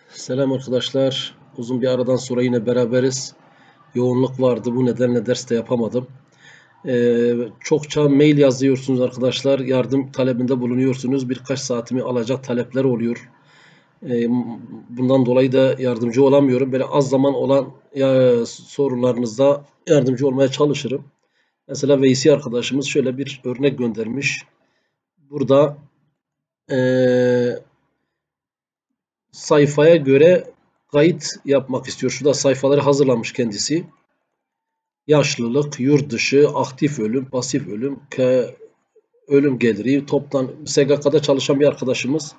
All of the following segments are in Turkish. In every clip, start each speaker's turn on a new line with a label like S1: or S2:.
S1: Selam arkadaşlar. Uzun bir aradan sonra yine beraberiz. Yoğunluk vardı. Bu nedenle ders de yapamadım. Çokça mail yazıyorsunuz arkadaşlar. Yardım talebinde bulunuyorsunuz. Birkaç saatimi alacak talepler oluyor. Ee, Bundan dolayı da yardımcı olamıyorum. Böyle az zaman olan sorularınızda yardımcı olmaya çalışırım. Mesela Veysi arkadaşımız şöyle bir örnek göndermiş. Burada ee, sayfaya göre kayıt yapmak istiyor. Şurada sayfaları hazırlamış kendisi. Yaşlılık, yurt dışı, aktif ölüm, pasif ölüm, ölüm geliri, toptan SGK'da çalışan bir arkadaşımız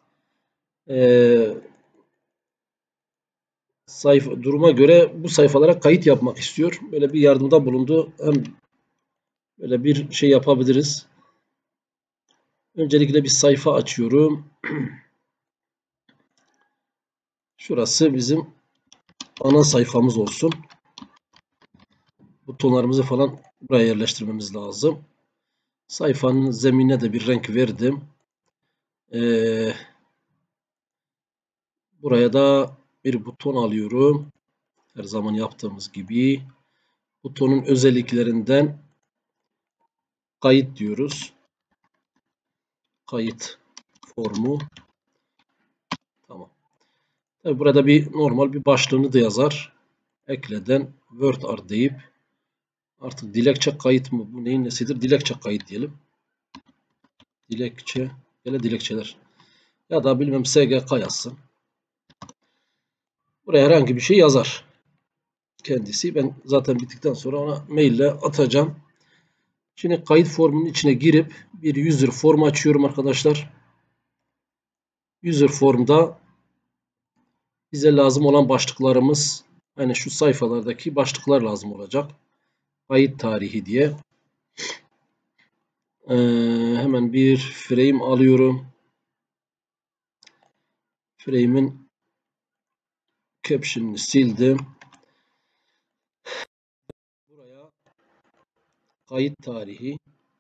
S1: duruma göre bu sayfalara kayıt yapmak istiyor. Böyle bir yardımda bulundu. Hem böyle bir şey yapabiliriz. Öncelikle bir sayfa açıyorum. Şurası bizim ana sayfamız olsun. Butonlarımızı falan buraya yerleştirmemiz lazım. Sayfanın zeminine de bir renk verdim. Buraya da bir buton alıyorum. Her zaman yaptığımız gibi. Butonun özelliklerinden kayıt diyoruz. Kayıt formu. Tamam. Tabii burada bir normal bir başlığını da yazar. Ekleden Word art deyip artık dilekçe kayıt mı? Bu neyin nesidir? Dilekçe kayıt diyelim. Dilekçe. Böyle dilekçeler. Ya da bilmem SGK yazsın. Buraya herhangi bir şey yazar. Kendisi. Ben zaten bittikten sonra ona maille atacağım. Şimdi kayıt formunun içine girip bir user form açıyorum arkadaşlar. User formda bize lazım olan başlıklarımız, hani şu sayfalardaki başlıklar lazım olacak. Kayıt tarihi diye. Hemen bir frame alıyorum. Frame'in caption'ını sildim. Buraya kayıt tarihi.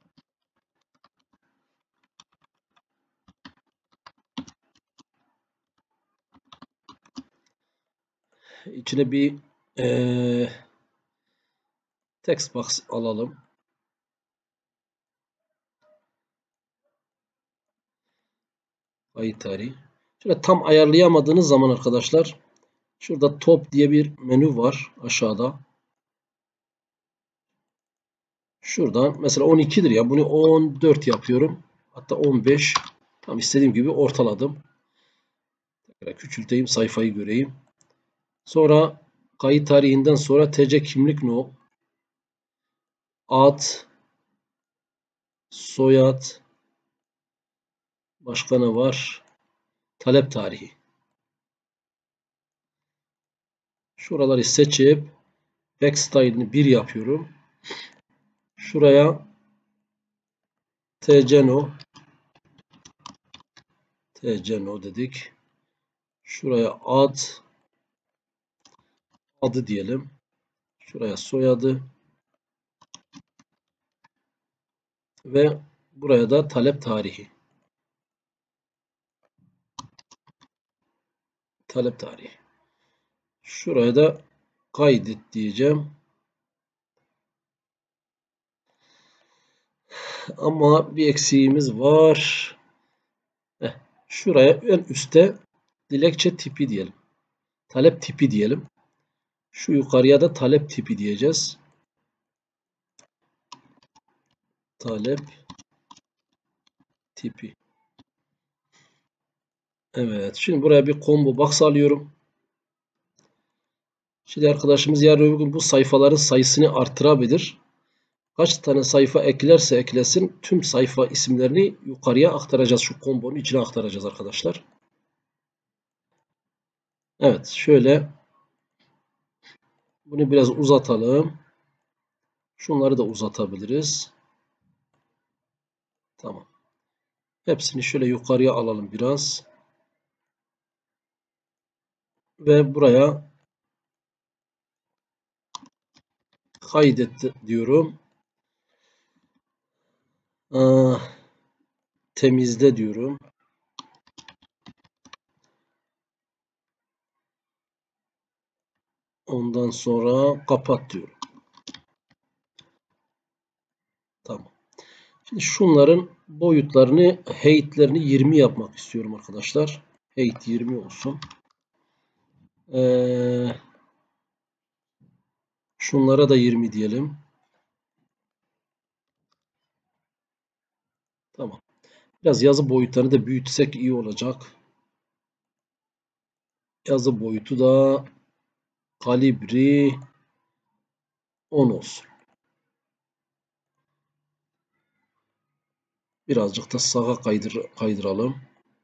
S1: İçine bir text box alalım. Kayıt tarihi. Şöyle tam ayarlayamadığınız zaman arkadaşlar, şurada top diye bir menü var aşağıda. Şuradan mesela 12'dir ya. Bunu 14 yapıyorum. Hatta 15. Tam istediğim gibi ortaladım. Tekrar küçülteyim, sayfayı göreyim. Sonra kayıt tarihinden sonra TC kimlik no, ad, soyad, başka ne var? Talep tarihi. Şuraları seçip backstyle'ını 1 yapıyorum. Şuraya TC no dedik. Şuraya adı diyelim. Şuraya soyadı ve buraya da talep tarihi. Talep tarihi. Şuraya da kaydet diyeceğim. Ama bir eksiğimiz var. Şuraya en üstte dilekçe tipi diyelim. Talep tipi diyelim. Şu yukarıya da talep tipi diyeceğiz. Talep tipi. Evet. Şimdi buraya bir combo box alıyorum. Şimdi arkadaşımız yarın öbür gün bu sayfaların sayısını artırabilir. Kaç tane sayfa eklerse eklesin tüm sayfa isimlerini yukarıya aktaracağız. Şu kombonun içine aktaracağız arkadaşlar. Evet. Şöyle bunu biraz uzatalım. Şunları da uzatabiliriz. Tamam. Hepsini şöyle yukarıya alalım biraz. Ve buraya kaydet diyorum. Temizle diyorum. Ondan sonra kapat diyorum. Tamam. Şimdi şunların boyutlarını, height'lerini 20 yapmak istiyorum arkadaşlar. Height 20 olsun. Şunlara da 20 diyelim. Tamam. Biraz yazı boyutlarını da büyütsek iyi olacak. Yazı boyutu da kalibri 10 olsun. Birazcık da sağa kaydıralım.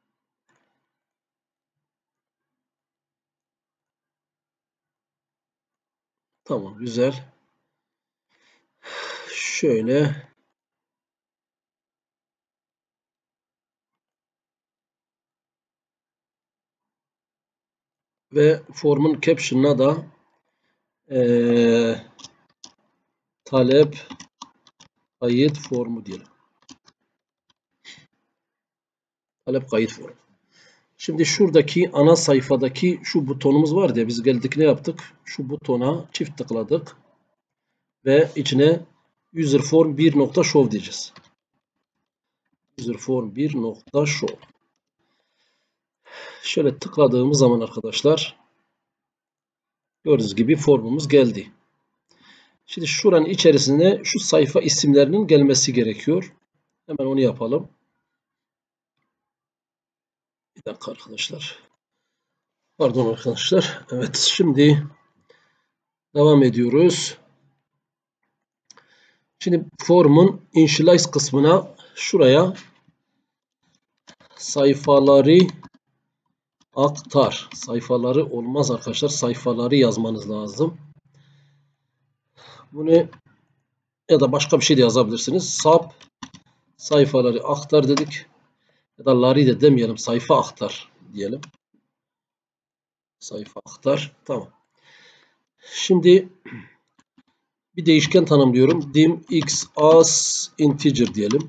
S1: Tamam, güzel. Şöyle ve formun caption'ına da talep kayıt formu diyelim. Talep kayıt formu. Şimdi şuradaki ana sayfadaki şu butonumuz var ya, biz geldik ne yaptık? Şu butona çift tıkladık ve içine userform 1.show diyeceğiz. Userform 1.show. Şöyle tıkladığımız zaman arkadaşlar gördüğünüz gibi formumuz geldi. Şimdi şuranın içerisine şu sayfa isimlerinin gelmesi gerekiyor. Hemen onu yapalım. Bir dakika arkadaşlar. Pardon arkadaşlar. Evet, şimdi devam ediyoruz. Şimdi formun initialize kısmına şuraya sayfaları aktar. Sayfaları olmaz arkadaşlar. Sayfaları yazmanız lazım. Bunu ya da başka bir şey de yazabilirsiniz. Sub sayfaları aktar dedik. Ya da lari de demeyelim. Sayfa aktar diyelim. Sayfa aktar. Tamam. Şimdi bir değişken tanımlıyorum. Dim x as integer diyelim.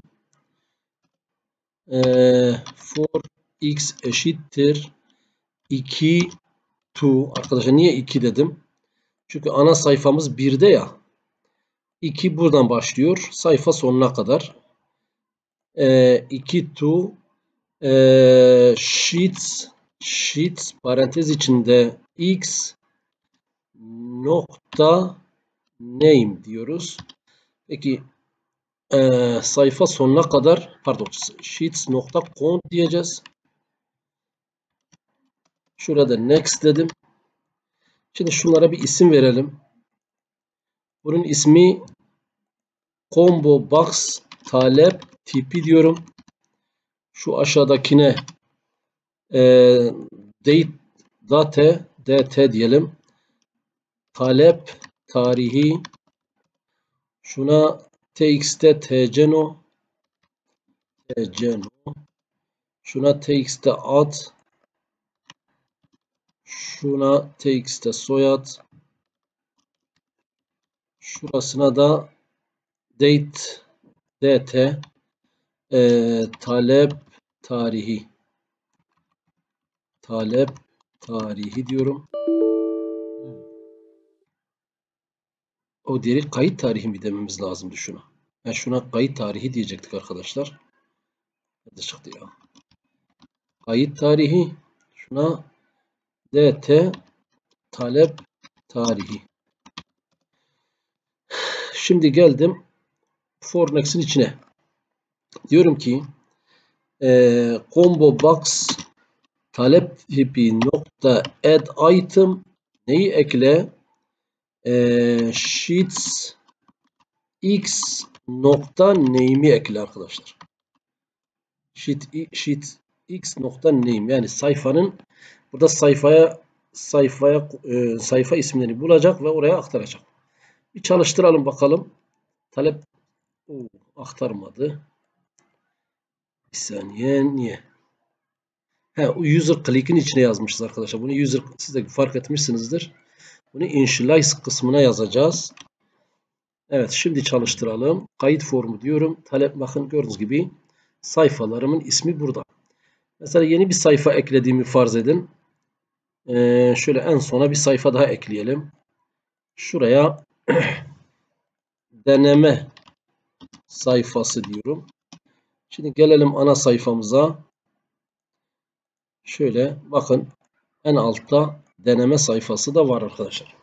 S1: For x eşittir 2 to, arkadaşlar niye 2 dedim? Çünkü ana sayfamız 1'de ya. 2 buradan başlıyor. Sayfa sonuna kadar. 2 to sheets parantez içinde x nokta name diyoruz. Peki sayfa sonuna kadar, pardon, sheets nokta count diyeceğiz. Şurada next dedim. Şimdi şunlara bir isim verelim. Bunun ismi combo box talep tipi diyorum. Şu aşağıdakine date diyelim. Talep tarihi. Şuna txt tceno. Şuna txt ad. Şuna txt soyad. Şurasına da date talep tarihi. Talep tarihi diyorum. O diğeri kayıt tarihi mi dememiz lazımdı şuna. Yani şuna kayıt tarihi diyecektik arkadaşlar. Nerede çıktı ya? Kayıt tarihi. Şuna dt talep tarihi. Şimdi geldim Fornex'in içine. Diyorum ki combo box talep tipi nokta add item neyi ekle? Sheets x nokta name'i ekle arkadaşlar. Sheet x nokta name, yani sayfanın burada sayfa isimlerini bulacak ve oraya aktaracak. Bir çalıştıralım bakalım. Talep aktarmadı. Bir saniye, niye? User click'in içine yazmışız arkadaşlar. Bunu user, siz de fark etmişsinizdir. Bunu initialize kısmına yazacağız. Evet, şimdi çalıştıralım. Kayıt formu diyorum. Talep, bakın gördüğünüz gibi sayfalarımın ismi burada. Mesela yeni bir sayfa eklediğimi farz edin. Şöyle en sona bir sayfa daha ekleyelim. Şuraya deneme sayfası diyorum. Şimdi gelelim ana sayfamıza. Şöyle bakın, en altta deneme sayfası da var arkadaşlar.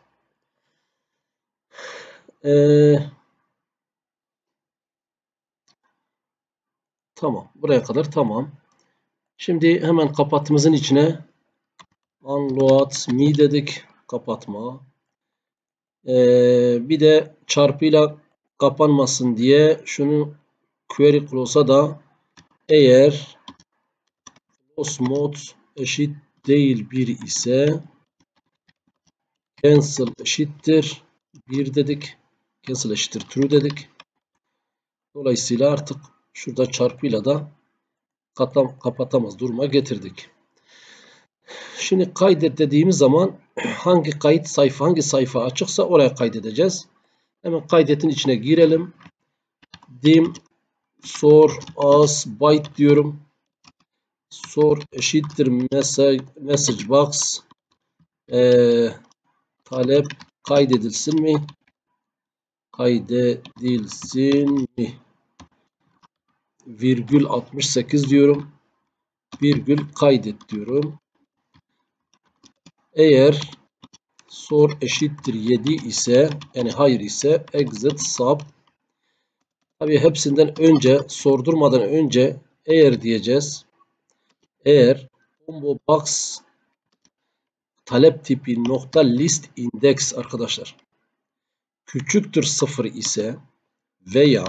S1: Tamam. Buraya kadar tamam. Şimdi hemen kapatımızın içine unload me dedik. Kapatma. Bir de çarpıyla kapanmasın diye şunu query close'a da eğer close mode eşit değil 1 ise cancel eşittir 1 dedik. Cancel eşittir true dedik. Dolayısıyla artık şurada çarpıyla da kapatamaz duruma getirdik. Şimdi kaydet dediğimiz zaman hangi sayfa açıksa oraya kaydedeceğiz. Hemen kaydetin içine girelim. Dim sor as byte diyorum. Sor eşittir message box. Talep kaydedilsin mi? Kaydedilsin mi? Virgül 68 diyorum. Virgül kaydet diyorum. Eğer sor eşittir 7 ise, yani hayır ise exit sub. Tabii hepsinden önce, sordurmadan önce eğer diyeceğiz. Eğer combo box talep tipi nokta list index arkadaşlar küçüktür 0 ise veya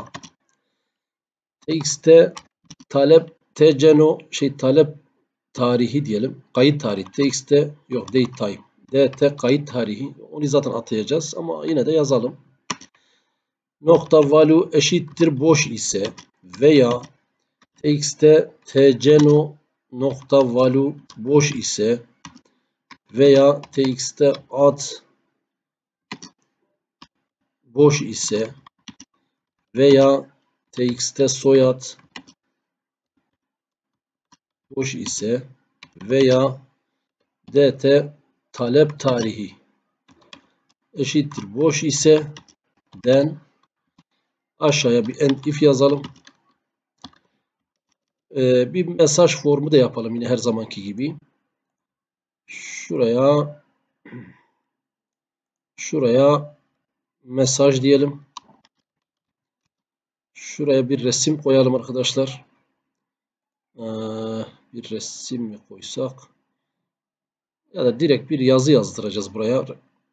S1: txt'te talep talep tarihi diyelim. Kayıt tarihi txt'te yok date time. dt kayıt tarihi. Onu zaten atayacağız ama yine de yazalım. Nokta value eşittir boş ise veya txt'te tgeno nokta value boş ise veya txt'te ad boş ise veya txt'te soyad boş ise veya dt talep tarihi eşittir boş ise den aşağıya bir end if yazalım. Bir mesaj formu da yapalım yine her zamanki gibi. Şuraya mesaj diyelim. Şuraya bir resim koyalım arkadaşlar. Bir resim mi koysak? Ya da direkt bir yazı yazdıracağız buraya.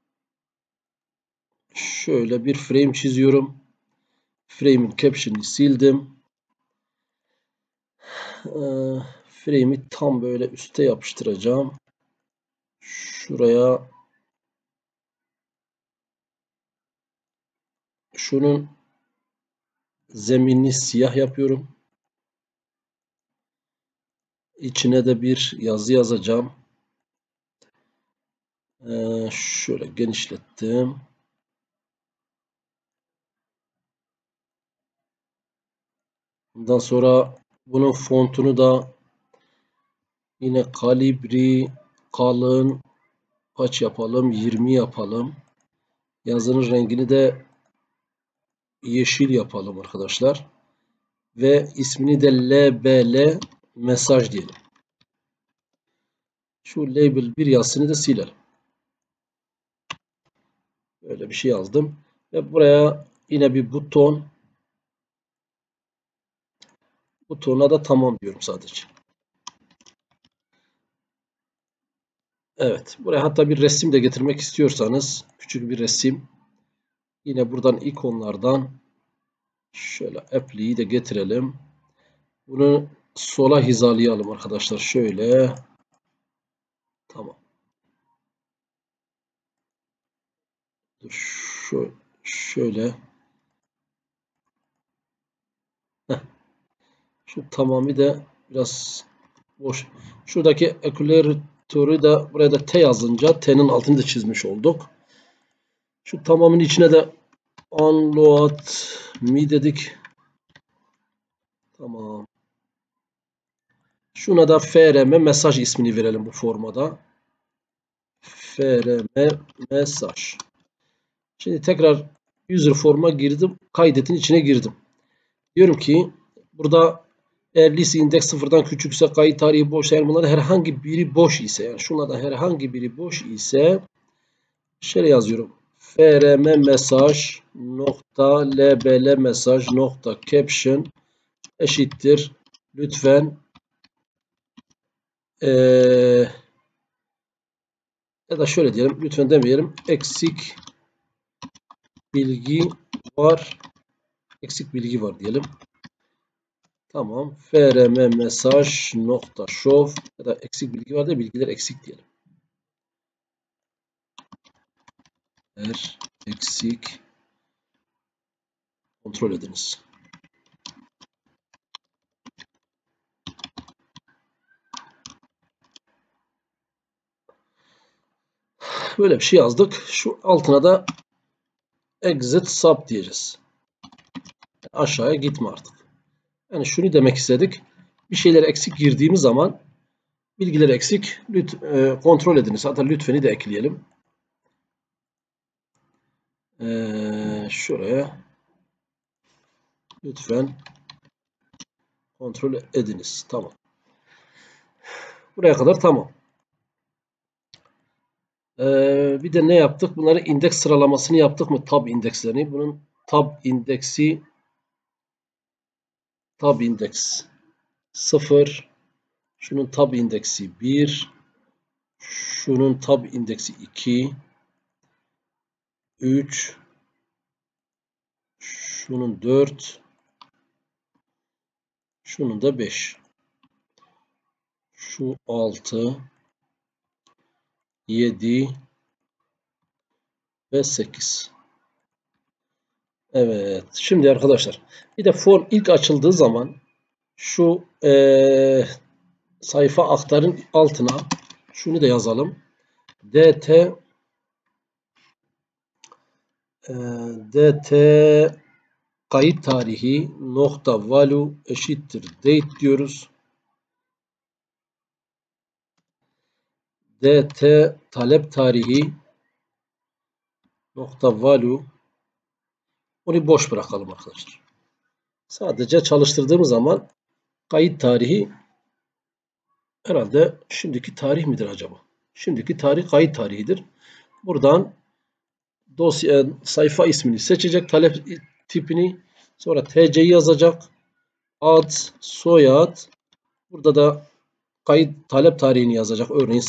S1: Şöyle bir frame çiziyorum. Frame'in caption'ını sildim. Frame'i tam böyle üste yapıştıracağım. Şuraya şunun zeminini siyah yapıyorum. İçine de bir yazı yazacağım. Şöyle genişlettim. Ondan sonra bunun fontunu da yine kalibri kalın kaç yapalım? 20 yapalım. Yazının rengini de yeşil yapalım arkadaşlar. Ve ismini de LBL mesaj diyelim. Şu label bir yazısını da silelim. Böyle bir şey yazdım. Ve buraya yine bir buton. Butona da tamam diyorum sadece. Evet. Buraya hatta bir resim de getirmek istiyorsanız küçük bir resim. Yine buradan ikonlardan şöyle apply'yi de getirelim. Bunu sola hizalayalım arkadaşlar. Şöyle. Tamam. Şöyle. Şu tamamı da biraz boş. Şuradaki ekülatörü de buraya da T yazınca T'nin altını da çizmiş olduk. Şu tamamın içine de unload me dedik. Tamam. Şuna da frm mesaj ismini verelim bu formada. Frm mesaj. Şimdi tekrar user form'a girdim. Kaydetin içine girdim. Diyorum ki burada eğer liste index sıfırdan küçükse, kayıt tarihi boş, eğer bunların herhangi biri boş ise, yani şunlardan herhangi biri boş ise şöyle yazıyorum. frm mesaj nokta lbl mesaj nokta caption eşittir lütfen ya da şöyle diyelim, lütfen demeyelim, eksik bilgi var, eksik bilgi var diyelim. Tamam. frm mesaj nokta show ya da eksik bilgi var da bilgiler eksik diyelim. Eğer eksik kontrol ediniz. Böyle bir şey yazdık. Şu altına da exit sub diyeceğiz. Aşağıya gitme artık. Yani şunu demek istedik. Bir şeyler eksik girdiğimiz zaman bilgiler eksik. Kontrol ediniz. Hatta lütfeni de ekleyelim. Şuraya lütfen kontrol ediniz. Tamam. Buraya kadar tamam. Bir de ne yaptık? Bunları indeks sıralamasını yaptık mı? Tab indekslerini. Bunun tab indeksi tab indeks 0. Şunun tab indeksi 1. Şunun tab indeksi 2. 3. Şunun 4. Şunun da 5. Şu 6. 7 ve 8. Evet. Şimdi arkadaşlar bir de form ilk açıldığı zaman şu sayfa aktarın altına şunu da yazalım. dt kayıt tarihi nokta value eşittir date diyoruz. dt talep tarihi nokta value, onu boş bırakalım arkadaşlar. Sadece çalıştırdığımız zaman kayıt tarihi herhalde şimdiki tarih midir acaba? Şimdiki tarih kayıt tarihidir. Buradan dosya sayfa ismini seçecek, talep tipini, sonra TC'yi yazacak, ad, soyad, burada da kayıt talep tarihini yazacak. Örneğin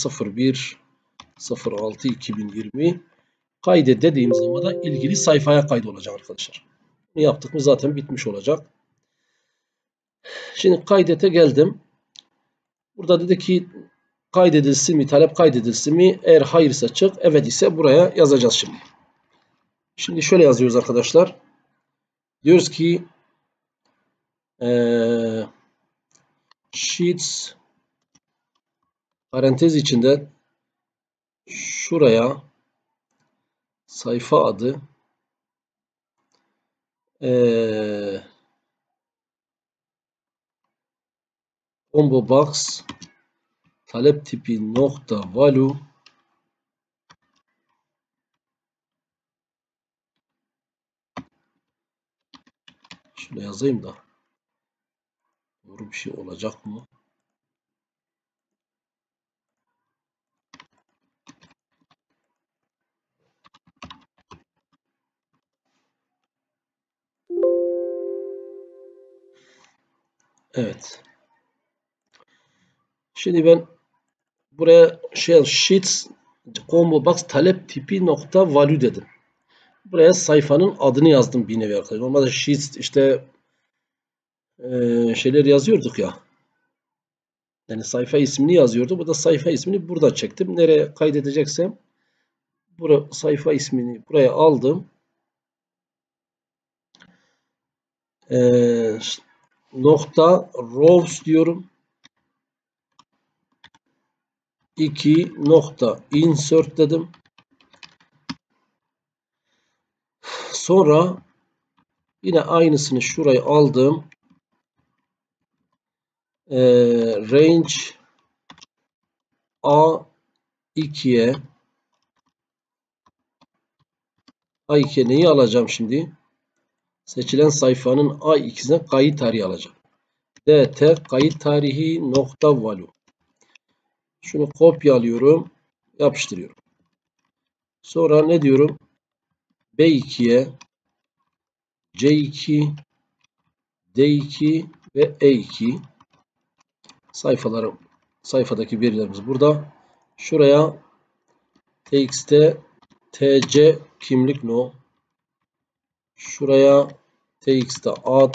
S1: 01.06.2020. Kaydet dediğim zaman da ilgili sayfaya kaydolacak arkadaşlar. Bunu yaptık mı zaten bitmiş olacak. Şimdi kaydete geldim. Burada dedi ki kaydedilsin mi, talep kaydedilsin mi? Eğer hayırsa çık, evet ise buraya yazacağız şimdi. Şimdi şöyle yazıyoruz arkadaşlar. Diyoruz ki sheets parantez içinde şuraya sayfa adı combo box talep tipi nokta value şöyle yazayım da doğru bir şey olacak mı? Evet. Şimdi ben buraya sheets combo box talep tipi nokta value dedim. Buraya sayfanın adını yazdım bir nevi arkadaşlar. Normalde sheets işte şeyler yazıyorduk ya. Yani sayfa ismini yazıyordu. Bu da sayfa ismini burada çektim. Nereye kaydedeceksem sayfa ismini buraya aldım. Nokta rows diyorum. 2 nokta insert dedim. Sonra yine aynısını şuraya aldım. Range A2'ye A2'ye neyi alacağım şimdi? Seçilen sayfanın A2'sine kayıt tarihi alacağım. DT kayıt tarihi nokta value. Şunu kopyalıyorum. Yapıştırıyorum. Sonra ne diyorum? B2'ye C2, D2 ve E2 sayfadaki verilerimiz burada. Şuraya txt tc kimlik no. Şuraya txt ad.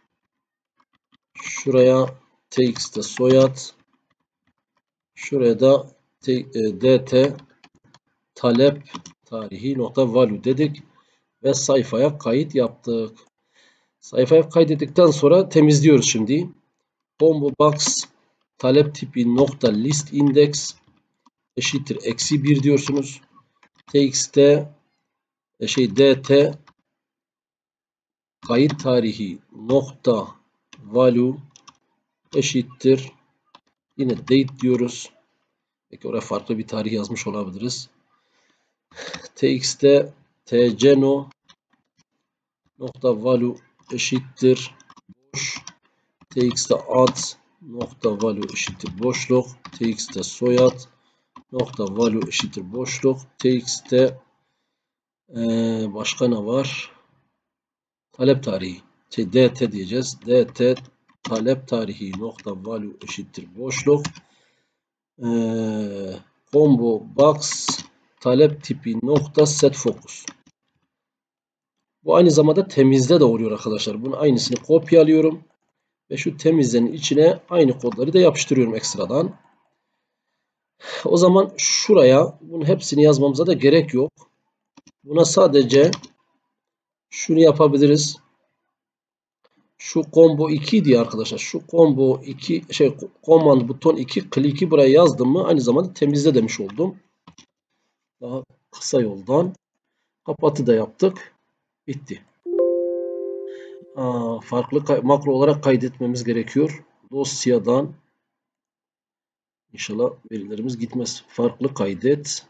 S1: Şuraya txt soyad. Şuraya da dt talep tarihi nokta value dedik ve sayfaya kayıt yaptık. Sayfaya kaydettikten sonra temizliyoruz şimdi. Combo box talep tipi nokta list index eşittir -1 diyorsunuz. Txt dt kayıt tarihi nokta value eşittir. Yine date diyoruz. Peki oraya farklı bir tarih yazmış olabiliriz. Txt tcno nokta value eşittir boş. Txt ad nokta value eşittir boşluk. Txt soyad nokta value eşittir boşluk. Txt başka ne var? Talep tarihi. dt diyeceğiz. Dt talep tarihi nokta value eşittir boşluk. Combo box talep tipi nokta set focus. Bu aynı zamanda temizde de oluyor arkadaşlar. Bunun aynısını kopyalıyorum. Ve şu temizlerin içine aynı kodları da yapıştırıyorum ekstradan. O zaman şuraya bunun hepsini yazmamıza da gerek yok. Buna sadece şunu yapabiliriz. Şu combo 2 diye arkadaşlar. Şu combo 2 command buton 2 click'i buraya yazdım mı aynı zamanda temizle demiş oldum. Daha kısa yoldan. Kapatı da yaptık. Bitti. Farklı makro olarak kaydetmemiz gerekiyor. Dosyadan İnşallah verilerimiz gitmez. Farklı kaydet.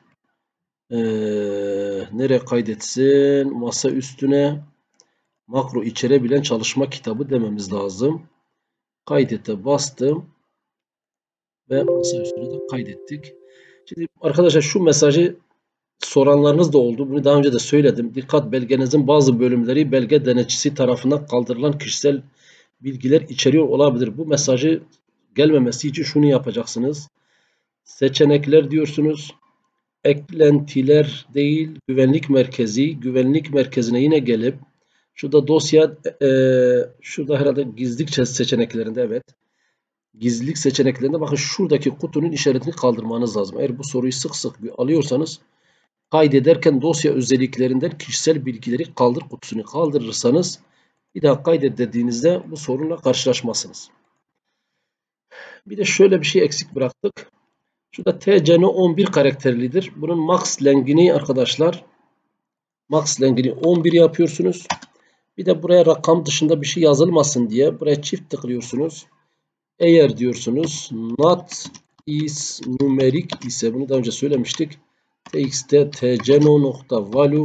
S1: Nereye kaydetsin? Masa üstüne makro içerebilen çalışma kitabı dememiz lazım. Kaydete bastım. Ve masa üstüne de kaydettik. Şimdi arkadaşlar şu mesajı soranlarınız da oldu. Bunu daha önce de söyledim. Dikkat belgenizin bazı bölümleri belge denetçisi tarafından kaldırılan kişisel bilgiler içeriyor olabilir. Bu mesajı gelmemesi için şunu yapacaksınız. Seçenekler diyorsunuz. Eklentiler değil, güvenlik merkezi. Güvenlik merkezine yine gelip şurada dosya şurada herhalde gizlilik seçeneklerinde evet. Gizlilik seçeneklerinde bakın şuradaki kutunun işaretini kaldırmanız lazım. Eğer bu soruyu sık sık alıyorsanız kaydederken dosya özelliklerinden kişisel bilgileri kaldır kutusunu kaldırırsanız bir daha kaydet dediğinizde bu sorunla karşılaşmazsınız. Bir de şöyle bir şey eksik bıraktık. Şurada TCN 11 karakterlidir. Bunun max length'ini arkadaşlar max length'ini 11 yapıyorsunuz. Bir de buraya rakam dışında bir şey yazılmasın diye buraya çift tıklıyorsunuz. Eğer diyorsunuz not is numeric ise bunu daha önce söylemiştik. Txt tcno nokta value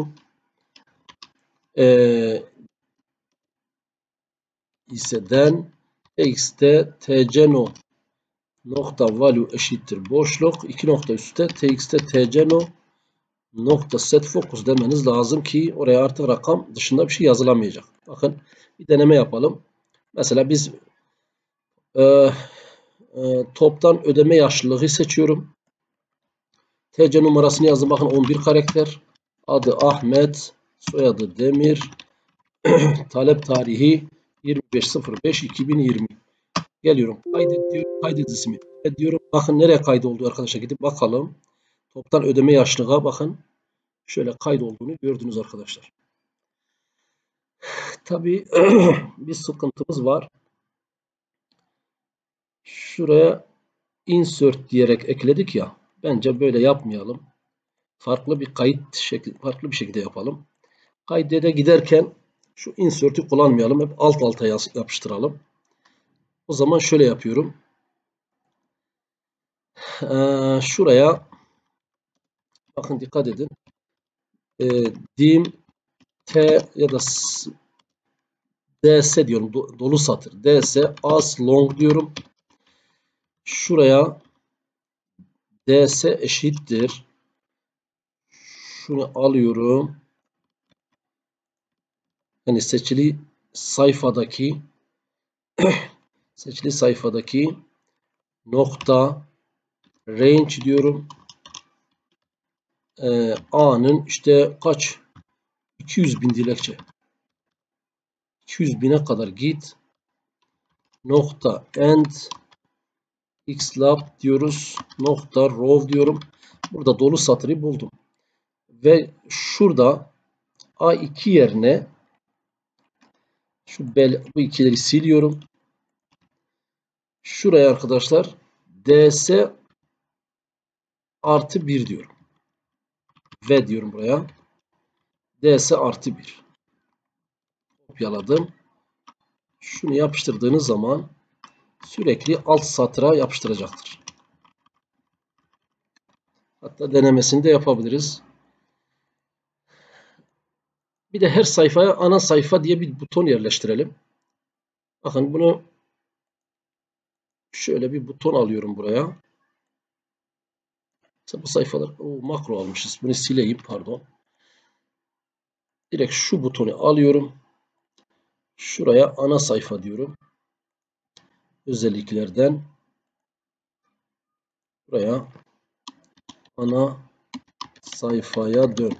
S1: iseden txt tcno nokta value eşittir boşluk 2 nokta üstte txt tcno nokta set focus demeniz lazım ki oraya artık rakam dışında bir şey yazılamayacak. Bakın bir deneme yapalım. Mesela biz toptan ödeme yaşlılığı seçiyorum. TC numarasını yazdım. Bakın 11 karakter. Adı Ahmet. Soyadı Demir. Talep tarihi 25.05.2020. Geliyorum. Kaydet diyorum. Kaydet ismi. Diyorum. Bakın nereye kaydoldu arkadaşlar. Gidip bakalım. Toptan ödeme yaşlılığa bakın. Şöyle kaydolduğunu gördünüz arkadaşlar. Tabii bir sıkıntımız var. Şuraya insert diyerek ekledik ya. Bence böyle yapmayalım. Farklı bir kayıt şekli, farklı bir şekilde yapalım. Kaydede giderken şu insert'i kullanmayalım. Hep alt alta yapıştıralım. O zaman şöyle yapıyorum. Şuraya bakın dikkat edin. Dim T ya da DS diyorum. Dolu satır. DS as long diyorum. Şuraya DS eşittir. Şunu alıyorum. Yani sayfadaki seçili sayfadaki nokta range diyorum. A'nın işte kaç? 200 bin dilekçe. 200 bine kadar git. Nokta end xlab diyoruz. Nokta row diyorum. Burada dolu satırı buldum. Ve şurada A2 yerine bu ikileri siliyorum. Şuraya arkadaşlar ds artı 1 diyorum. Ve diyorum buraya ds artı 1. Kopyaladım. Şunu yapıştırdığınız zaman sürekli alt satıra yapıştıracaktır. Hatta denemesini de yapabiliriz. Bir de her sayfaya ana sayfa diye bir buton yerleştirelim. Bakın bunu şöyle bir buton alıyorum buraya. Mesela bu sayfalar makro almışız. Bunu sileyim, pardon. Direkt şu butonu alıyorum. Şuraya ana sayfa diyorum. Özelliklerden buraya ana sayfaya dön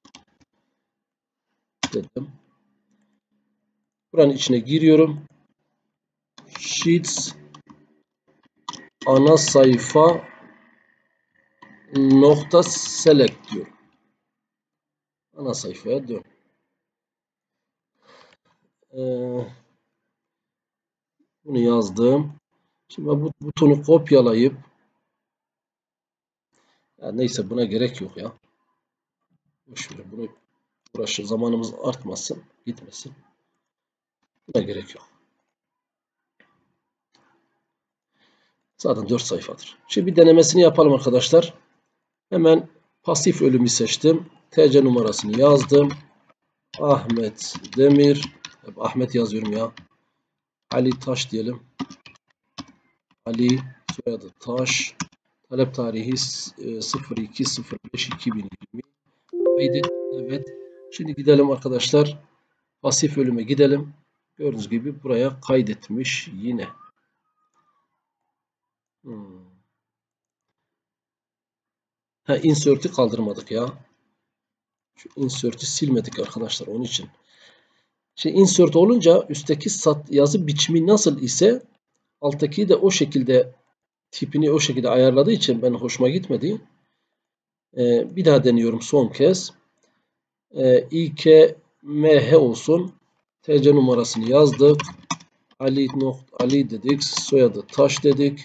S1: dedim. Buranın içine giriyorum. Sheets ana sayfa nokta select diyorum. Ana sayfaya dön. Bunu yazdım. Şimdi bu butonu kopyalayıp neyse buna gerek yok ya. Boşver, bunu uğraşır, zamanımız artmasın, gitmesin. Buna gerek yok. Zaten 4 sayfadır. Şimdi bir denemesini yapalım arkadaşlar. Hemen pasif ölümü seçtim. TC numarasını yazdım. Ahmet Demir. Hep Ahmet yazıyorum ya. Ali Taş diyelim. Ali soyadı Taş. Talep tarihi 02.05.2020. Evet. Şimdi gidelim arkadaşlar. Pasif ölüme gidelim. Gördüğünüz gibi buraya kaydetmiş yine. Insert'i kaldırmadık ya. Şu insert'i silmedik arkadaşlar onun için. Şimdi insert olunca üstteki yazı biçimi nasıl ise alttaki de o şekilde tipini o şekilde ayarladığı için ben hoşuma gitmedi. Bir daha deniyorum son kez. İKMH olsun. TC numarasını yazdık. Ali dedik. Soyadı Taş dedik.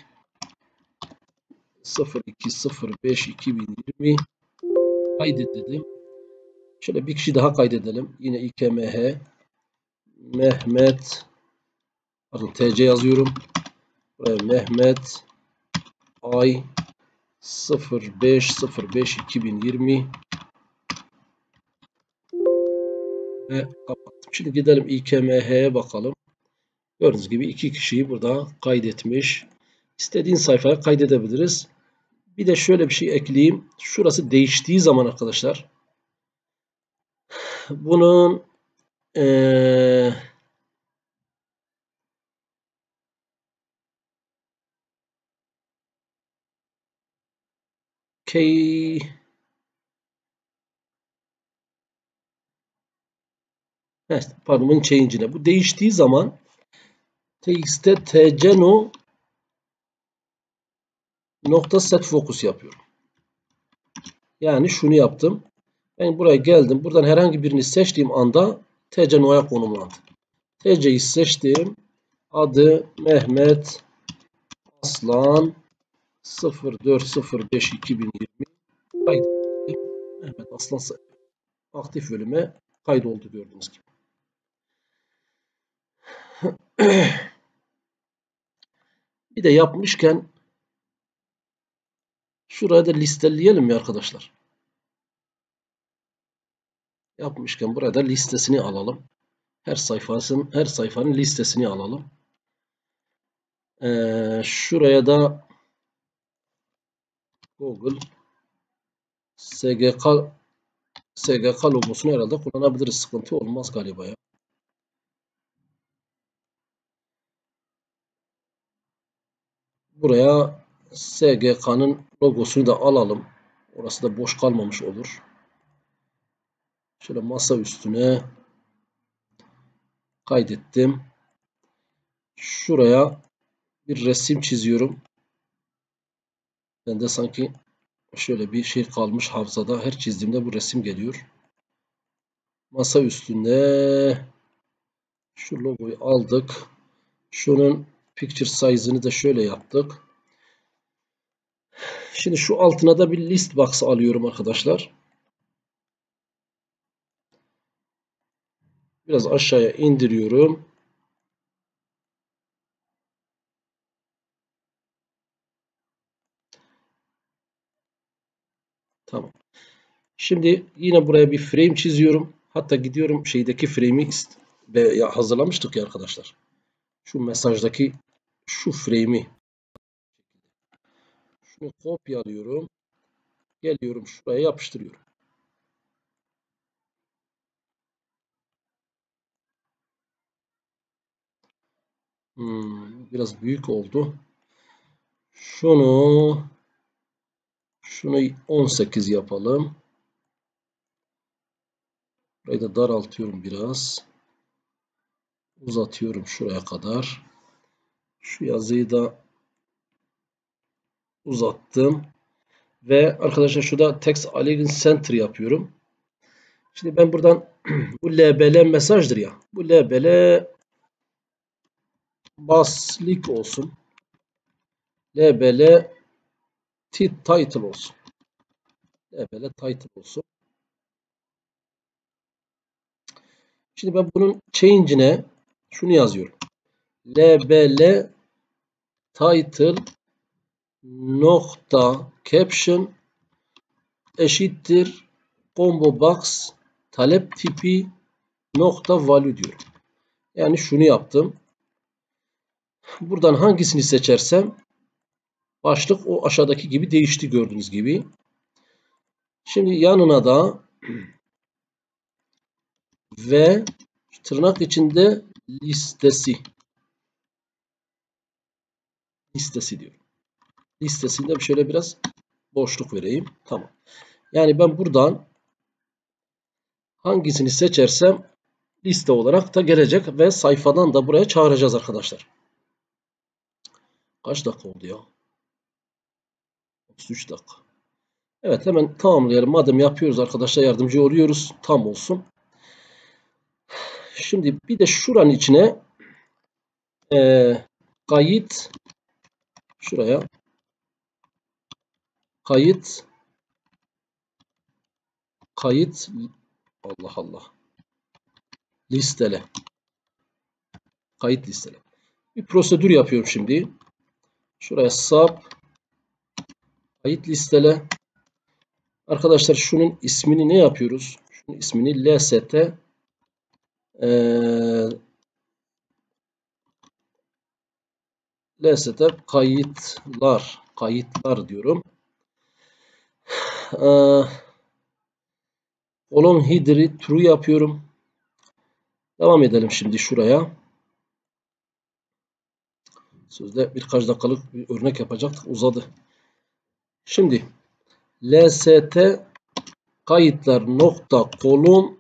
S1: 02.05.2020 kaydet dedim. Şöyle bir kişi daha kaydedelim. Yine İKMH Mehmet, pardon TC yazıyorum. Buraya Mehmet ay 05.05.2020 ve kapattım. Şimdi gidelim İKMH'ye bakalım. Gördüğünüz gibi iki kişiyi burada kaydetmiş. İstediğin sayfaya kaydedebiliriz. Bir de şöyle bir şey ekleyeyim. Şurası değiştiği zaman arkadaşlar bunun pardon bunun change'ine. Bu değiştiği zaman txt'te tcno nokta set focus yapıyorum. Yani şunu yaptım. Ben buraya geldim. Buradan herhangi birini seçtiğim anda tcno'ya konumlandı. TC'yi seçtim. Adı Mehmet Aslan 04.05.2020 kaydettim. Mehmet Aslan aktif bölüme kaydoldu gördüğünüz gibi. Bir de yapmışken şuraya da listeleyelim mi arkadaşlar? Yapmışken burada listesini alalım. Her sayfanın listesini alalım. Şuraya da Google SGK logosunu herhalde kullanabiliriz. Sıkıntı olmaz galiba ya. Buraya SGK'nın logosunu da alalım. Orası da boş kalmamış olur. Şöyle masa üstüne kaydettim. Şuraya bir resim çiziyorum. Ben de sanki şöyle bir şey kalmış hafızada. Her çizdiğimde bu resim geliyor. Masa üstünde şu logoyu aldık. Şunun picture size'ını da şöyle yaptık. Şimdi şu altına da bir list box alıyorum arkadaşlar. Biraz aşağıya indiriyorum. Tamam. Şimdi yine buraya bir frame çiziyorum. Hatta gidiyorum şeydeki frame'i hazırlamıştık ya arkadaşlar. Şu mesajdaki şu frame'i şunu kopyalıyorum. Geliyorum şuraya yapıştırıyorum. Biraz büyük oldu. Şunu 18 yapalım. Burayı da daraltıyorum biraz. Uzatıyorum şuraya kadar. Şu yazıyı da uzattım. Ve arkadaşlar şurada text alignment center yapıyorum. Şimdi ben buradan bu LBL mesajdır ya. Bu LBL baslik olsun. LBL title olsun. LBL title olsun. Şimdi ben bunun change'ine şunu yazıyorum. LBL title nokta caption eşittir combo box talep tipi nokta value diyorum. Yani şunu yaptım. Buradan hangisini seçersem başlık o aşağıdaki gibi değişti gördüğünüz gibi. Şimdi yanına da ve tırnak içinde listesi diyorum. Listesinde şöyle biraz boşluk vereyim. Tamam. Yani ben buradan hangisini seçersem liste olarak da gelecek ve sayfadan da buraya çağıracağız arkadaşlar. Kaç dakika oldu ya? 33 dakika. Evet hemen tamamlayalım. Madem yapıyoruz arkadaşlar yardımcı oluyoruz. Tam olsun. Şimdi bir de şuranın içine kayıt şuraya kayıt Allah Allah listele kayıt listele. Bir prosedür yapıyorum şimdi. Şuraya sub kayıt listele. Arkadaşlar şunun ismini ne yapıyoruz? Şunun ismini lst lst kayıtlar diyorum. Column header'ı true yapıyorum. Devam edelim şimdi şuraya. Sözde birkaç dakikalık bir örnek yapacaktık. Uzadı. Şimdi lst kayıtlar nokta kolon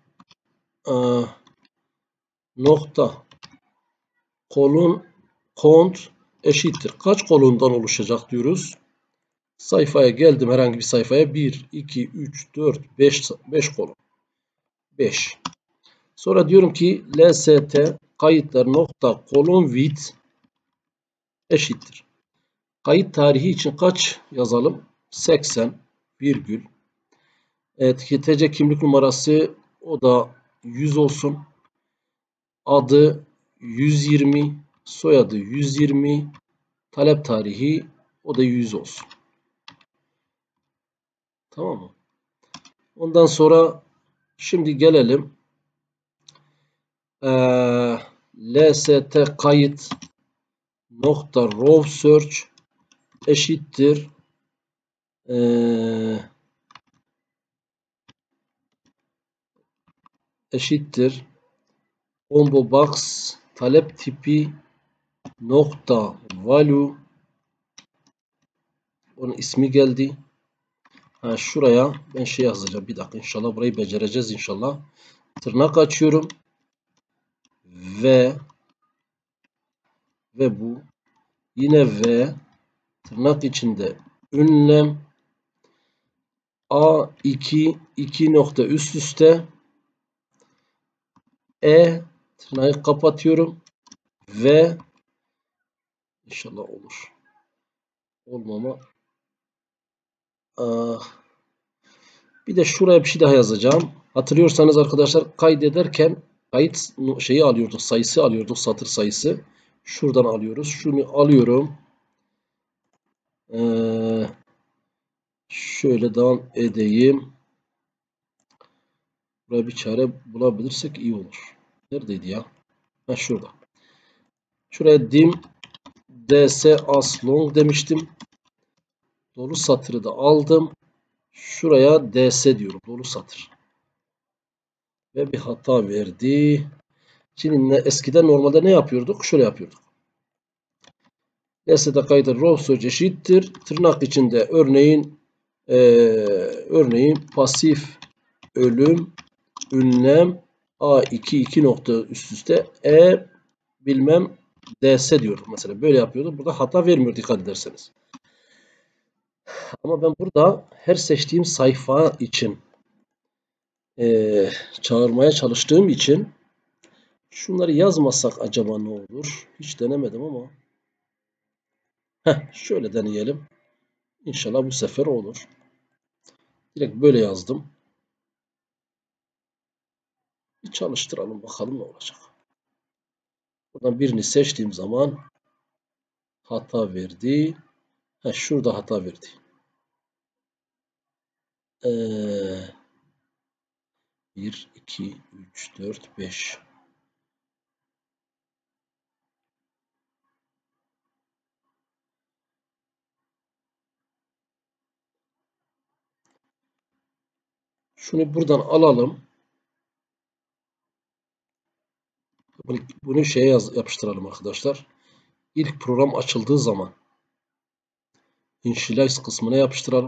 S1: nokta kolon kont eşittir. Kaç kolondan oluşacak diyoruz. Sayfaya geldim herhangi bir sayfaya. 1, 2, 3, 4, 5 kolon. 5. Sonra diyorum ki lst kayıtlar nokta kolon width eşittir. Kayıt tarihi için kaç yazalım? 80 virgül. Evet, TC kimlik numarası o da 100 olsun. Adı 120, soyadı 120, talep tarihi o da 100 olsun. Tamam mı? Ondan sonra Şimdi gelelim. Lst kayıt nokta row search eşittir combo box talep tipi nokta value, onun ismi geldi. Şuraya ben şey yazacağım. Bir dakika, inşallah burayı becereceğiz inşallah. Tırnak açıyorum ve bu yine v tırnak içinde ünlem A2 2 nokta üst üste tırnağı kapatıyorum ve inşallah olur. Olmama. Bir de şuraya bir şey daha yazacağım. Hatırlıyorsanız arkadaşlar, kaydederken kayıt şeyi alıyorduk, sayısı alıyorduk, satır sayısı. Şuradan alıyoruz. Şunu alıyorum. Şöyle devam edeyim. Buraya bir çare bulabilirsek iyi olur. Neredeydi ya? Şurada. Şuraya dim ds as long demiştim. Dolu satırı da aldım. Şuraya ds diyorum. Dolu satır. Ve bir hata verdi. Şimdi eskiden normalde ne yapıyorduk? Şöyle yapıyorduk. Nesnede kaydı row search eşittir. Tırnak içinde örneğin pasif ölüm ünlem A2 2 nokta üst üste bilmem ds diyorum. Mesela böyle yapıyordum. Burada hata vermiyor dikkat ederseniz. Ama ben burada her seçtiğim sayfa için çağırmaya çalıştığım için şunları yazmasak acaba ne olur? Hiç denemedim ama. Şöyle deneyelim. İnşallah bu sefer olur. Direkt böyle yazdım. Bir çalıştıralım bakalım ne olacak. Buradan birini seçtiğim zaman hata verdi. Şurada hata verdi. 1, 2, 3, 4, 5. Şunu buradan alalım. Bunu şeye yapıştıralım arkadaşlar. İlk program açıldığı zaman initialize kısmına yapıştıralım.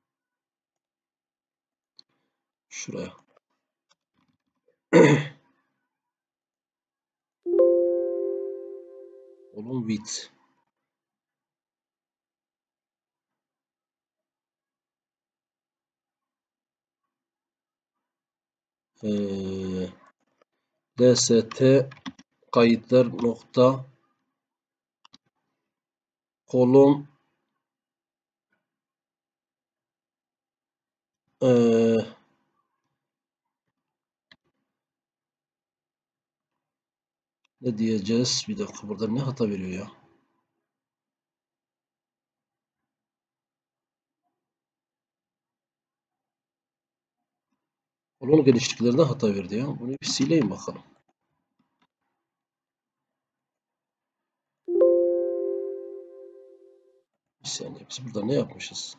S1: Şuraya. Olum with. Dst kayıtlar nokta kolon ne diyeceğiz? Bir dakika, burada ne hata veriyor ya? Kolon genişliklerinde hata verdi ya. Bunu bir sileyim bakalım. Bir saniye. Biz burada ne yapmışız?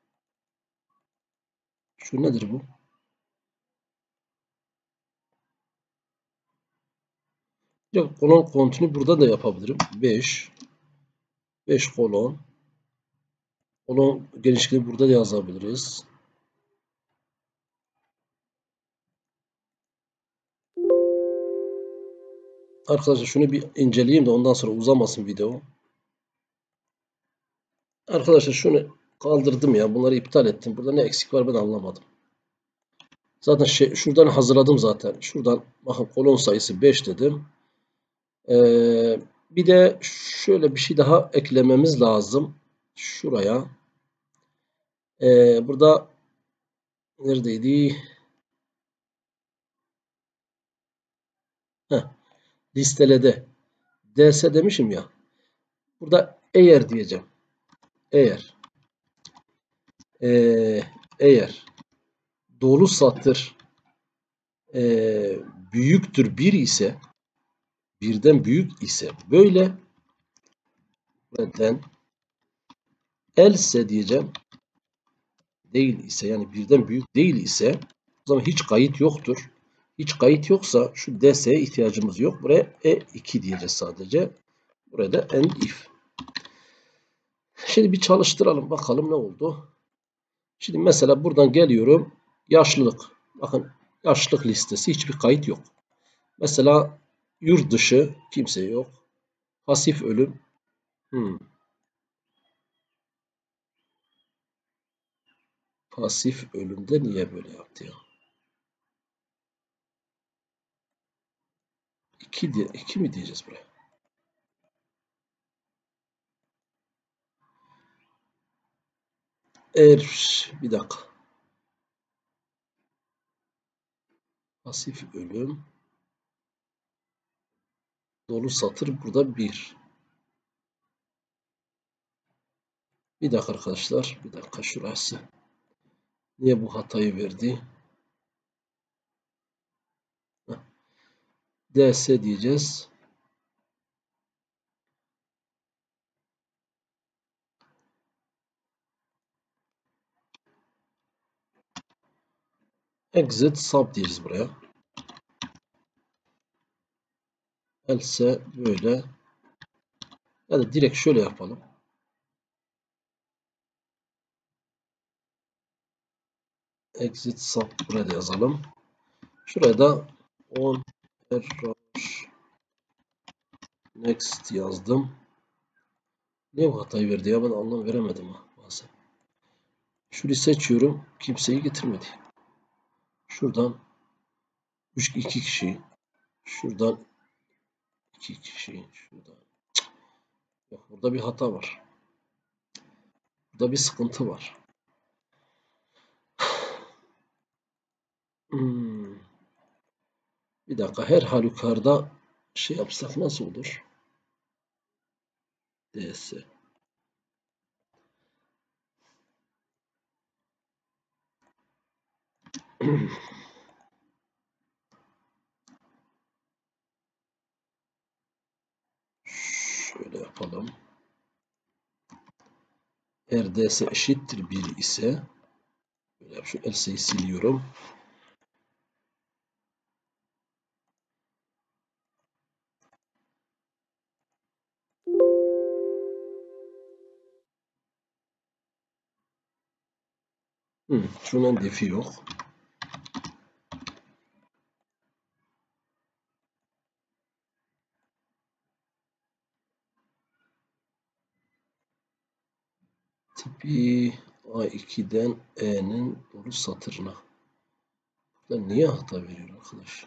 S1: Şu nedir bu? Ya kolon kontinu burada da yapabilirim. 5 kolon genişliğini burada da yazabiliriz. Arkadaşlar şunu bir inceleyeyim de ondan sonra uzamasın video. Arkadaşlar şunu kaldırdım ya. Bunları iptal ettim. Burada ne eksik var ben anlamadım. Zaten şuradan hazırladım zaten. Şuradan bakın kolon sayısı 5 dedim. Bir de şöyle bir şey daha eklememiz lazım. Şuraya. Burada neredeydi? Listelede. DS demişim ya. Burada eğer diyeceğim. Eğer dolu satır büyüktür 1 ise, birden büyük ise böyle, neden else diyeceğim, değil ise, yani birden büyük değil ise o zaman hiç kayıt yoktur. Hiç kayıt yoksa şu DS'ye ihtiyacımız yok. Buraya E2 diyeceğiz sadece. Buraya da end if. Şimdi bir çalıştıralım bakalım ne oldu. Şimdi mesela buradan geliyorum. Yaşlılık. Bakın yaşlılık listesi, hiçbir kayıt yok. Mesela yurt dışı kimse yok. Pasif ölüm. Pasif ölümde niye böyle yaptı ya? 2 mi diyeceğiz buraya? Bir dakika. Pasif ölüm. Dolu satır burada 1. Bir dakika arkadaşlar. Bir dakika şurası. Niye bu hatayı verdi? DS diyeceğiz. Exit sub diyeceğiz buraya. Else böyle. Ya da direkt şöyle yapalım. Exit sub buraya da yazalım. Şuraya da on error next yazdım. Niye bu hatayı verdi ya? Ben anlam veremedim ha bazen. Şurayı seçiyorum. Kimseyi getirmedi. Şuradan 2 kişi. Şuradan 2 kişi. Şuradan. Yok, burada bir hata var. Burada bir sıkıntı var. Bir dakika. Her halükarda şey yapsak nasıl olur? DS. Şöyle yapalım. Eğer DS eşittir 1 ise böyle şu else'yi siliyorum. Şunun defi yok. Tipi A2'den E'nin dolu satırına. Burada niye hata veriyor arkadaş?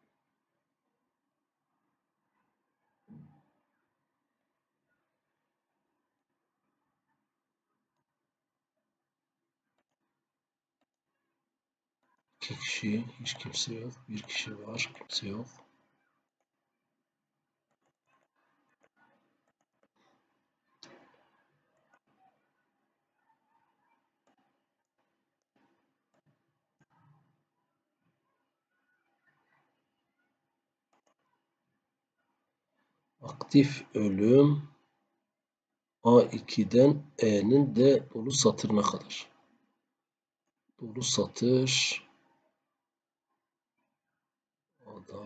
S1: İki kişi, hiç kimse yok. Bir kişi var, kimse yok. Aktif ölüm A2'den E'nin de dolu satırına kadar. Dolu satır adam.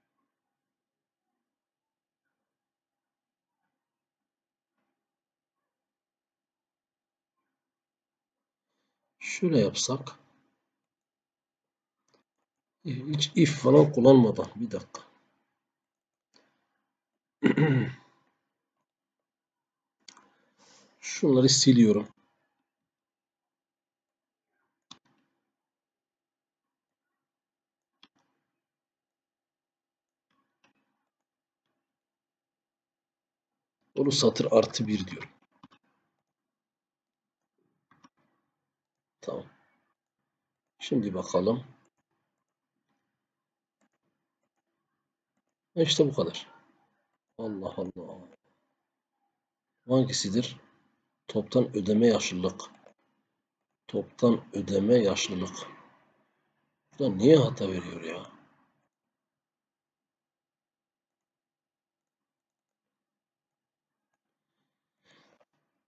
S1: Şöyle yapsak. Hiç if falan kullanmadan. Bir dakika. Şunları siliyorum. Dolu satır artı 1 diyorum. Tamam. Şimdi bakalım. İşte bu kadar. Allah Allah. Hangisidir? Toptan ödeme yaşlılık. Toptan ödeme yaşlılık. Burada niye hata veriyor ya?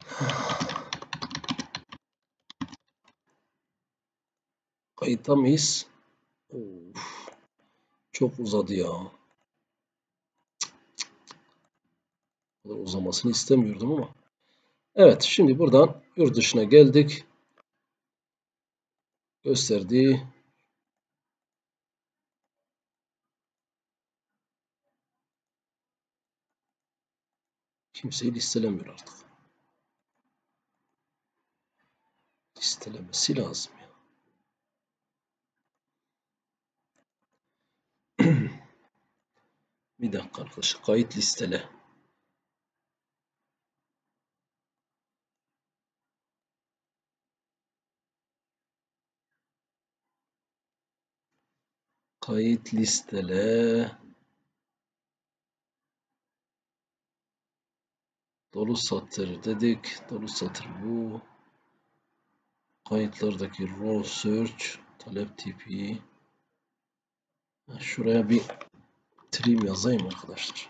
S1: Kayıtta mıyız? Of, çok uzadı ya. Bu kadar uzamasını istemiyordum ama. Evet, şimdi buradan yurt dışına geldik. Gösterdi. Kimseyi listelemiyor artık. Listelemesi lazım ya. Bir dakika arkadaşlar. Kayıt listele. Kayıt listele. Dolu satır dedik. Dolu satır bu. Kayıtlardaki row search. Talep tipi. Şuraya bir trim yazayım arkadaşlar.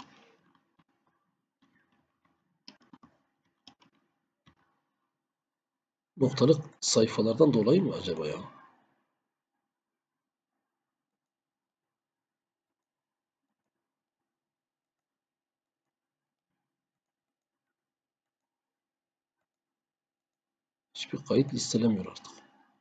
S1: Noktalık sayfalardan dolayı mı acaba ya? Hiçbir kayıt listelemiyor artık.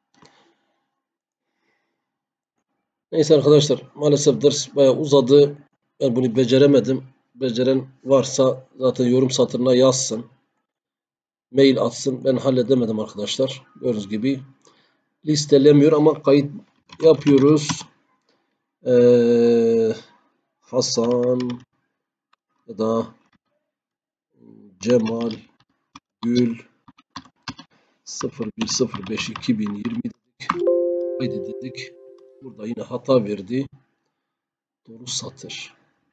S1: Neyse arkadaşlar, maalesef ders bayağı uzadı. Ben bunu beceremedim. Beceren varsa zaten yorum satırına yazsın. Mail atsın. Ben halledemedim arkadaşlar. Gördüğünüz gibi listelemiyor ama kayıt yapıyoruz. Hasan ya da Cemal Gül 01.05.2020 dedik. Kaydededik. Burada yine hata verdi. Doğru satır.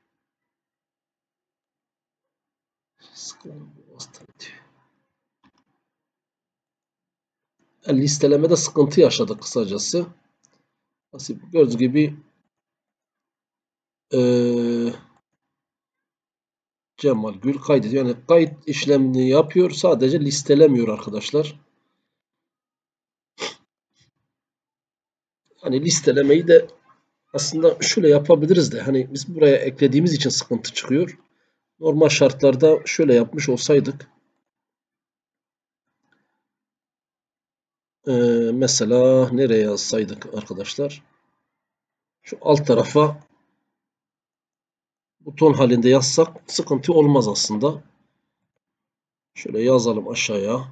S1: Yani listelemede sıkıntı yaşadık kısacası. Gördüğünüz gibi Cemal Gül kaydediyor. Yani kayıt işlemini yapıyor. Sadece listelemiyor arkadaşlar. Hani listelemeyi de aslında şöyle yapabiliriz de. Hani biz buraya eklediğimiz için sıkıntı çıkıyor. Normal şartlarda şöyle yapmış olsaydık. Mesela nereye yazsaydık arkadaşlar? Şu alt tarafa buton halinde yazsak sıkıntı olmaz aslında. Şöyle yazalım aşağıya.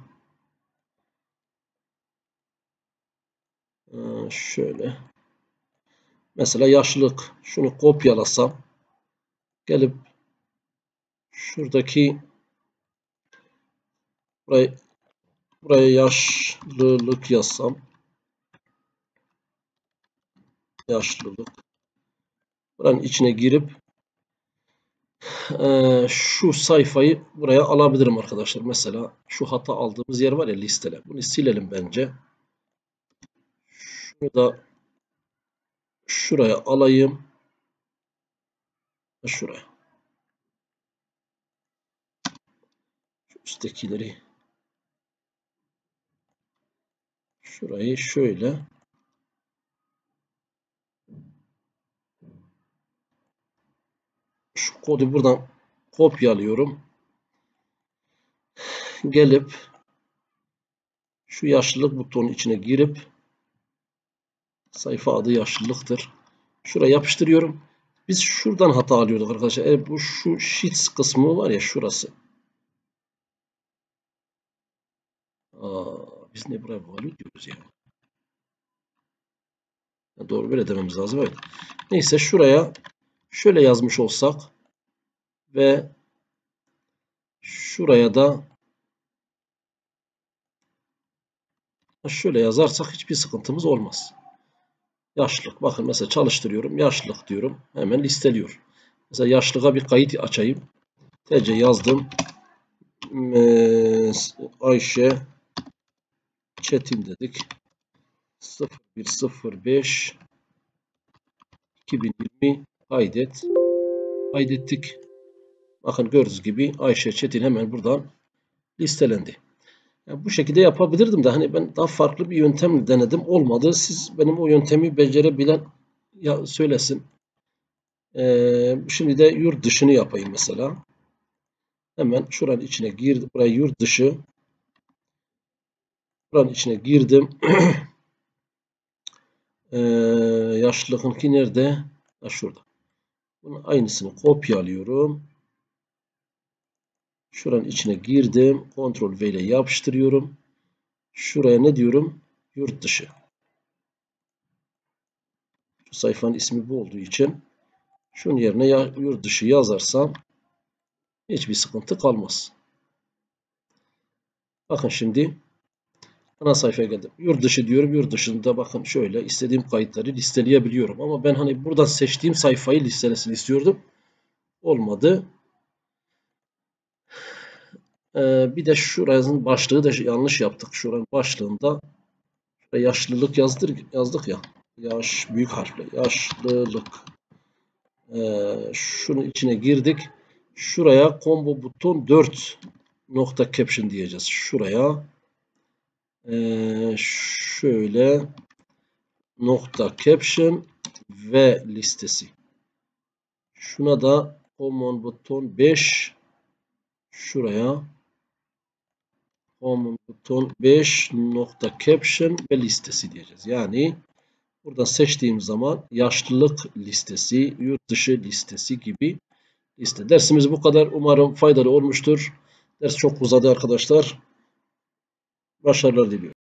S1: Şöyle. Mesela yaşlılık. Şunu kopyalasam. Gelip şuradaki buraya yaşlılık yazsam. Yaşlılık. Buranın içine girip şu sayfayı buraya alabilirim arkadaşlar. Mesela şu hata aldığımız yer var ya, listele. Bunu silelim bence. Şunu da şuraya alayım. Şuraya. Şu üsttekileri. Şurayı şöyle. Şu kodu buradan kopyalıyorum. Gelip şu yaşlılık butonun içine girip sayfa adı yaşlılıktır. Şuraya yapıştırıyorum. Biz şuradan hata alıyorduk arkadaşlar. Bu şu sheets kısmı var ya, şurası. Biz ne buraya value diyoruz ya. Doğru böyle dememiz lazım. Evet. Neyse, şuraya şöyle yazmış olsak ve şuraya da şöyle yazarsak hiçbir sıkıntımız olmaz. Yaşlılık. Bakın mesela çalıştırıyorum. Yaşlılık diyorum. Hemen listeliyor. Mesela yaşlılığa bir kayıt açayım. TC yazdım. Ayşe Çetin dedik. 01.05 2020 kaydet. Kaydettik. Bakın gördüğünüz gibi Ayşe Çetin hemen buradan listelendi. Yani bu şekilde yapabilirdim de hani ben daha farklı bir yöntem denedim. Olmadı. Siz benim o yöntemi becerebilen ya söylesin. Şimdi de yurt dışını yapayım mesela. Hemen şuranın içine girdim. Buraya yurt dışı. Buranın içine girdim. Yaşlılıkınki nerede? Ha, şurada. Bunun aynısını kopyalıyorum. Şuranın içine girdim. Ctrl V ile yapıştırıyorum. Şuraya ne diyorum? Yurt dışı. Şu sayfanın ismi bu olduğu için şunun yerine yurt dışı yazarsam hiçbir sıkıntı kalmaz. Bakın şimdi ana sayfaya geldim. Yurt dışı diyorum. Yurt dışında bakın şöyle istediğim kayıtları listeleyebiliyorum. Ama ben hani buradan seçtiğim sayfayı listelesin istiyordum. Olmadı. Bir de şuranın başlığı da yanlış yaptık. Şuranın başlığında yaşlılık yazdık ya. Büyük harfle yaşlılık. Şunun içine girdik. Şuraya combo buton 4 nokta caption diyeceğiz. Şuraya şöyle nokta caption ve listesi. Şuna da common buton 5 şuraya common buton 5 nokta caption ve listesi diyeceğiz. Yani burada seçtiğim zaman yaşlılık listesi, yurt dışı listesi gibi liste. Dersimiz bu kadar. Umarım faydalı olmuştur. Ders çok uzadı arkadaşlar. Başarılar diliyorum.